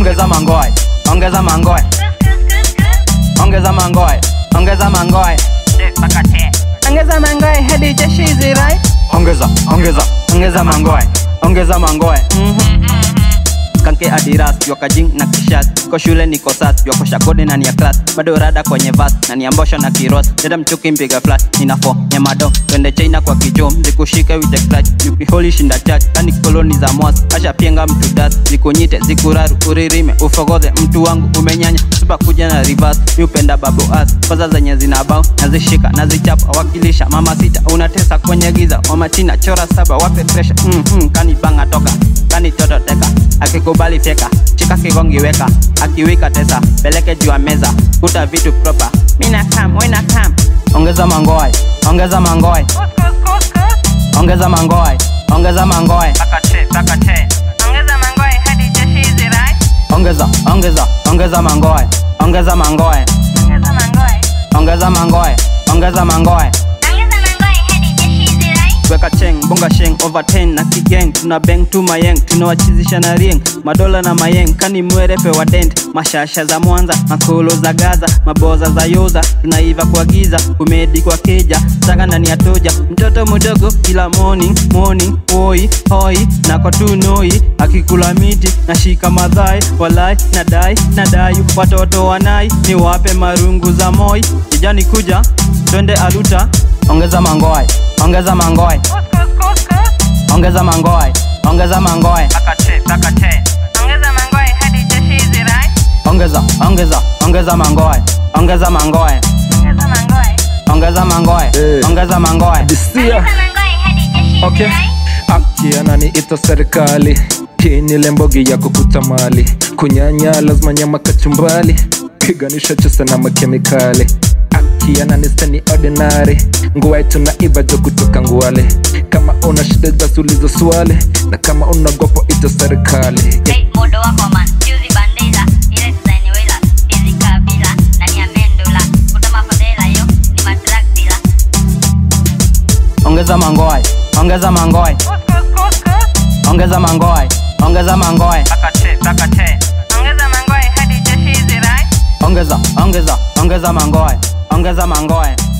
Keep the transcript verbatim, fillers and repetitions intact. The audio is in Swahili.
ongeza mangwai, ongeza mangwai, ongeza mangwai, ongeza mangwai, ongeza mangwai hadi jeshi zirai. Ongeza, ongeza, ongeza mangwai, ongeza mangwai. Skanky adiras, yoka jing na kishat. Ko shule niko sat, yoko shakode na niya class. Bado rada kwenye vas, na niambosho na kiros. Deda mchuki mpiga flat, ninafo, nyamado. Twende China kwa kijom, zikushike with the clutch. Yuki holy shinda chat, kani koloni za mwas. Asha pienga mtu das, zikunyite, zikuraru, uririme. Ufogodhe, mtu wangu umenyanya. Supa kuja na reverse, miupenda babu ass. Koza zenye zinabao, nazishika, nazichapa. Wakilisha, mama sita, unatesa kwenye giza. Mama china, chora saba, wape pressure. Mm -hmm, kani banga toka, kani toto teka. Akikubali feka, chika kigongi weka. Akiwika tesa, peleke juu ya meza. Kuta vitu proper, mina kam, wena kam. Ongeza mangwai, ongeza mangwai, ongeza mangwai, ongeza mangwai, Pakate, pakate. Ongeza mangwai hadi jeshi zirai. ongeza, ongeza, ongeza mangwai, ongeza mangwai, Ongeza mangwai, ongeza mangwai, ongeza mangwai. ongeza mangwai hadi jeshi zirai. Weka cheng, bonga sheng, over ten na kigeng. Tuna bang tu mayeng, tunawachizisha na ring. Madola na mayeng, kani mwerepe wa dent. Mashasha za Mwanza, makolo za Gaza. Maboza za Yoza, tunaiva kwa giza. Kumedi kwa keja, saka ndani ya toja. Mtoto mdogo, kila morning, morning. Hoi, hoi, na kwa tu noi. Akikula miti, nashika madhai. Walai, nadai, nadai. Watoto wanai, ni wape marungu za moi. Kijani kuja, twende aluta. Ongeza mangwai, ongeza mangwai, ongeza mangwai, ongeza mangwai, Pakate, pakate. Ongeza mangwai hadi jeshi zirai. ongeza, ongeza, ongeza mangwai, ongeza mangwai, Ongeza mangwai, ongeza mangwai, Eh. ongeza mangwai. Disia. ongeza mangwai hadi jeshi Okay. zirai. Akti ananiita serikali. Hii ni lembogi ya kukuta mali. Kunyanya lazima nyama kachumbali. Piganisha chesa na makemikali. Akti ananistani ordinary. Nguwai tunaiba jo kutoka Ngwale. Kama una shida za sulizo swali. Na kama una gopo ita serikali. Hey, modo wako man, juzi bandila. Ile design wela, dizi kabila. Nani ya mendula, kutama fadela yo. Ni madrak dila. Ongeza mangwai, ongeza mangwai, ongeza mangwai, ongeza mangwai, Pakate, pakate. Ongeza mangwai hadi jeshi zirai. ongeza, ongeza, ongeza mangwai, ongeza mangwai.